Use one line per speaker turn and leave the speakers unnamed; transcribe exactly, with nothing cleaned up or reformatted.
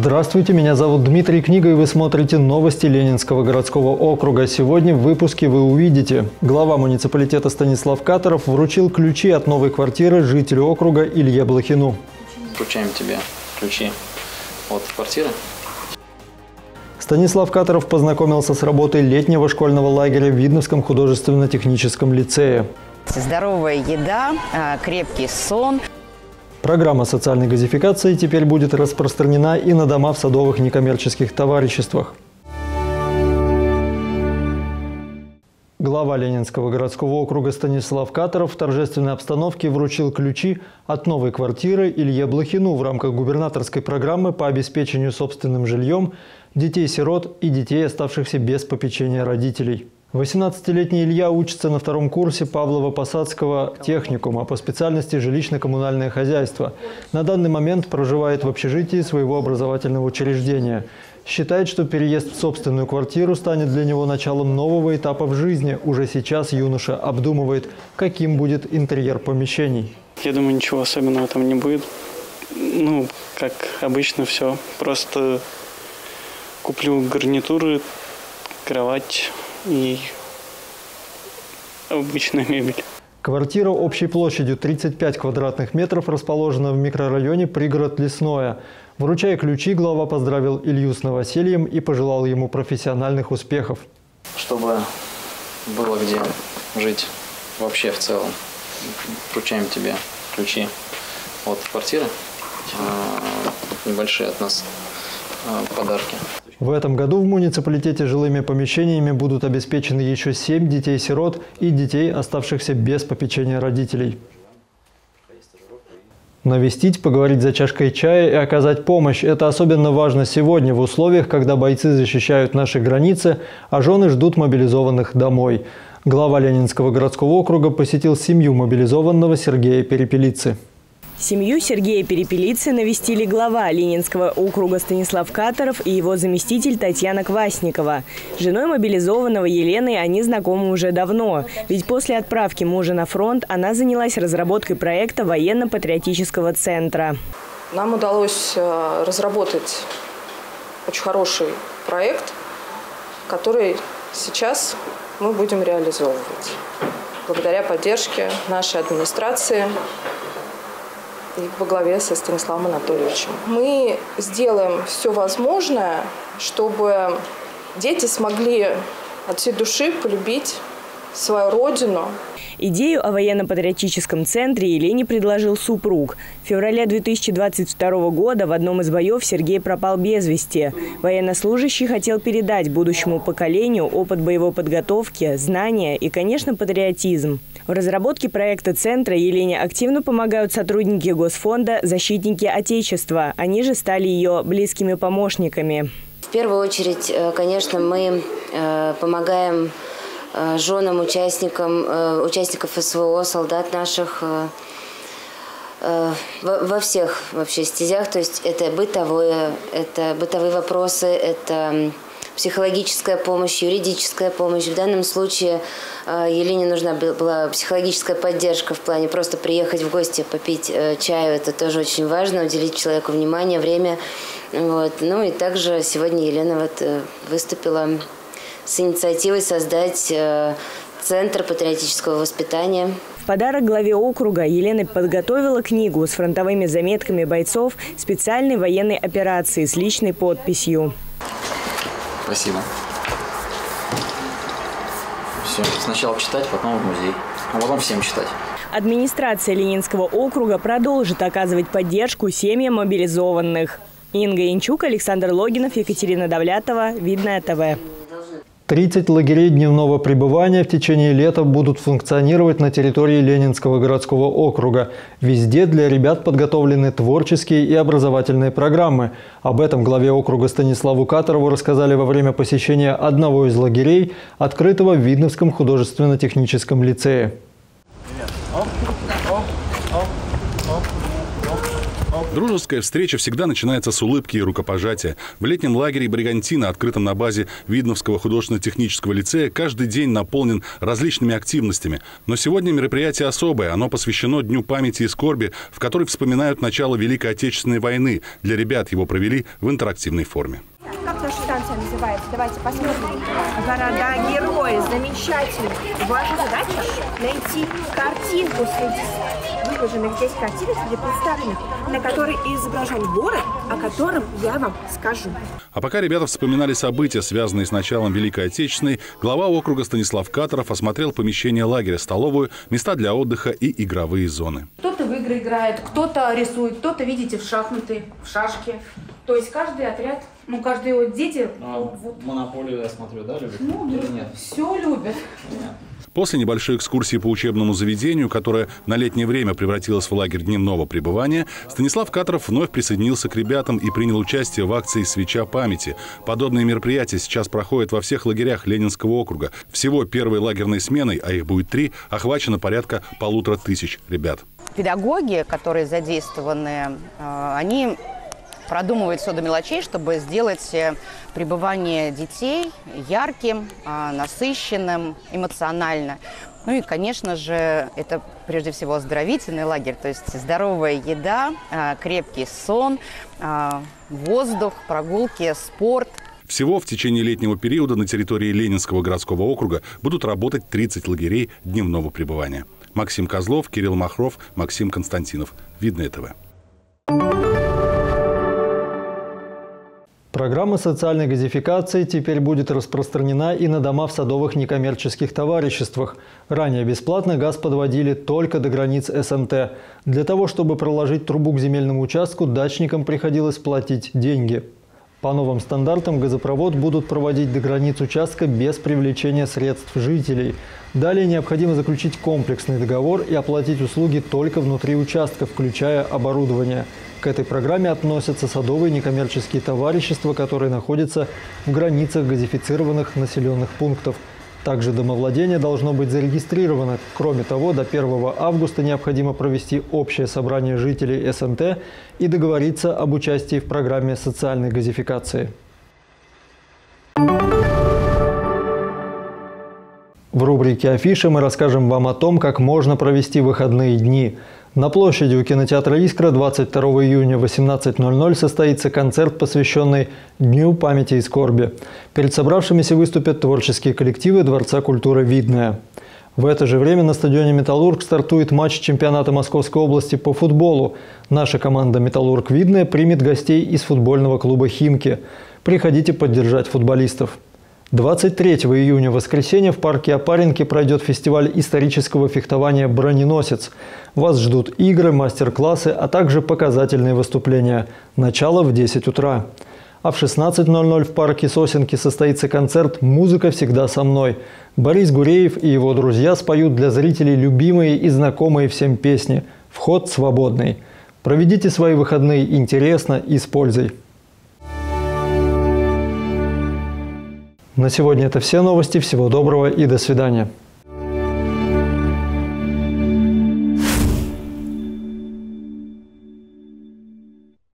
Здравствуйте, меня зовут Дмитрий Книга, и вы смотрите новости Ленинского городского округа. Сегодня в выпуске вы увидите: глава муниципалитета Станислав Катаров вручил ключи от новой квартиры жителю округа Илье Блохину.
Вручаем тебе ключи от квартиры.
Станислав Катаров познакомился с работой летнего школьного лагеря в Видновском художественно-техническом лицее.
Здоровая еда, крепкий сон.
Программа социальной газификации теперь будет распространена и на дома в садовых некоммерческих товариществах. Глава Ленинского городского округа Станислав Катаров в торжественной обстановке вручил ключи от новой квартиры Илье Блохину в рамках губернаторской программы по обеспечению собственным жильем детей-сирот и детей, оставшихся без попечения родителей. восемнадцатилетний Илья учится на втором курсе Павлово-Посадского техникума по специальности жилищно-коммунальное хозяйство. На данный момент проживает в общежитии своего образовательного учреждения. Считает, что переезд в собственную квартиру станет для него началом нового этапа в жизни. Уже сейчас юноша обдумывает, каким будет интерьер помещений.
Я думаю, ничего особенного там не будет. Ну, как обычно все. Просто куплю гарнитуры, кровать и обычная мебель.
Квартира общей площадью тридцать пять квадратных метров расположена в микрорайоне Пригород Лесное. Вручая ключи, глава поздравил Илью с новосельем и пожелал ему профессиональных успехов.
Чтобы было где жить вообще в целом, вручаем тебе ключи от квартиры, небольшие от нас подарки.
В этом году в муниципалитете жилыми помещениями будут обеспечены еще семь детей-сирот и детей, оставшихся без попечения родителей. Навестить, поговорить за чашкой чая и оказать помощь – это особенно важно сегодня в условиях, когда бойцы защищают наши границы, а жены ждут мобилизованных домой. Глава Ленинского городского округа посетил семью мобилизованного Сергея Перепелицы.
Семью Сергея Перепелицы навестили глава Ленинского округа Станислав Катаров и его заместитель Татьяна Квасникова. С женой мобилизованного Еленой они знакомы уже давно. Ведь после отправки мужа на фронт она занялась разработкой проекта военно-патриотического центра.
Нам удалось разработать очень хороший проект, который сейчас мы будем реализовывать. Благодаря поддержке нашей администрации и во главе со Станиславом Анатольевичем. Мы сделаем все возможное, чтобы дети смогли от всей души полюбить свою родину.
Идею о военно-патриотическом центре Елене предложил супруг. В феврале две тысячи двадцать второго года в одном из боев Сергей пропал без вести. Военнослужащий хотел передать будущему поколению опыт боевой подготовки, знания и, конечно, патриотизм. В разработке проекта центра Елене активно помогают сотрудники Госфонда «Защитники Отечества». Они же стали ее близкими помощниками.
В первую очередь, конечно, мы помогаем женам, участникам, участников СВО, солдат наших во всех вообще стезях. То есть это бытовое, это бытовые вопросы, это психологическая помощь, юридическая помощь. В данном случае Елене нужна была психологическая поддержка в плане просто приехать в гости, попить чаю. Это тоже очень важно, уделить человеку внимание, время. Вот. Ну и также сегодня Елена вот выступила с инициативой создать Центр патриотического воспитания.
В подарок главе округа Елена подготовила книгу с фронтовыми заметками бойцов специальной военной операции с личной подписью.
Спасибо. Все, сначала читать, потом в музей, а потом всем читать.
Администрация Ленинского округа продолжит оказывать поддержку семьям мобилизованных. Инга Янчук, Александр Логинов, Екатерина Давлятова, Видное ТВ.
тридцать лагерей дневного пребывания в течение лета будут функционировать на территории Ленинского городского округа. Везде для ребят подготовлены творческие и образовательные программы. Об этом главе округа Станиславу Катарову рассказали во время посещения одного из лагерей, открытого в Видновском художественно-техническом лицее.
Дружеская встреча всегда начинается с улыбки и рукопожатия. В летнем лагере «Бригантина», открытом на базе Видновского художественно-технического лицея, каждый день наполнен различными активностями. Но сегодня мероприятие особое. Оно посвящено Дню памяти и скорби, в который вспоминают начало Великой Отечественной войны. Для ребят его провели в интерактивной форме.
Как наша станция называется? Давайте посмотрим. Города-герои. Замечательно. Ваша задача – найти картинку среди выложенных здесь картинок, среди представленных, на которой изображен город, о котором я вам скажу.
А пока ребята вспоминали события, связанные с началом Великой Отечественной, глава округа Станислав Катаров осмотрел помещение лагеря, столовую, места для отдыха и игровые зоны.
Кто-то в игры играет, кто-то рисует, кто-то, видите, в шахматы, в шашки. То есть каждый отряд, ну, каждые вот дети...
А,
вот,
монополию, я смотрю, да, любят?
Ну,
или нет?
Все любят.
Нет.
После небольшой экскурсии по учебному заведению, которое на летнее время превратилось в лагерь дневного пребывания, Станислав Катаров вновь присоединился к ребятам и принял участие в акции «Свеча памяти». Подобные мероприятия сейчас проходят во всех лагерях Ленинского округа. Всего первой лагерной сменой, а их будет три, охвачено порядка полутора тысяч ребят.
Педагоги, которые задействованы, они продумывают все до мелочей, чтобы сделать пребывание детей ярким, насыщенным, эмоционально. Ну и, конечно же, это прежде всего оздоровительный лагерь, то есть здоровая еда, крепкий сон, воздух, прогулки, спорт.
Всего в течение летнего периода на территории Ленинского городского округа будут работать тридцать лагерей дневного пребывания. Максим Козлов, Кирилл Махров, Максим Константинов. Видное ТВ.
Программа социальной газификации теперь будет распространена и на дома в садовых некоммерческих товариществах. Ранее бесплатно газ подводили только до границ СМТ. Для того, чтобы проложить трубу к земельному участку, дачникам приходилось платить деньги. По новым стандартам газопровод будут проводить до границ участка без привлечения средств жителей. Далее необходимо заключить комплексный договор и оплатить услуги только внутри участка, включая оборудование. К этой программе относятся садовые некоммерческие товарищества, которые находятся в границах газифицированных населенных пунктов. Также домовладение должно быть зарегистрировано. Кроме того, до первого августа необходимо провести общее собрание жителей СМТ и договориться об участии в программе социальной газификации. В рубрике «Афиша» мы расскажем вам о том, как можно провести выходные дни. На площади у кинотеатра «Искра» двадцать второго июня в восемнадцать ноль ноль состоится концерт, посвященный Дню памяти и скорби. Перед собравшимися выступят творческие коллективы Дворца культуры «Видное». В это же время на стадионе «Металлург» стартует матч чемпионата Московской области по футболу. Наша команда «Металлург Видное» примет гостей из футбольного клуба «Химки». Приходите поддержать футболистов. двадцать третьего июня в воскресенье в парке Опаренки пройдет фестиваль исторического фехтования «Броненосец». Вас ждут игры, мастер-классы, а также показательные выступления. Начало в десять утра. А в шестнадцать ноль ноль в парке Сосенки состоится концерт «Музыка всегда со мной». Борис Гуреев и его друзья споют для зрителей любимые и знакомые всем песни. Вход свободный. Проведите свои выходные интересно и с пользой. На сегодня это все новости. Всего доброго и до свидания.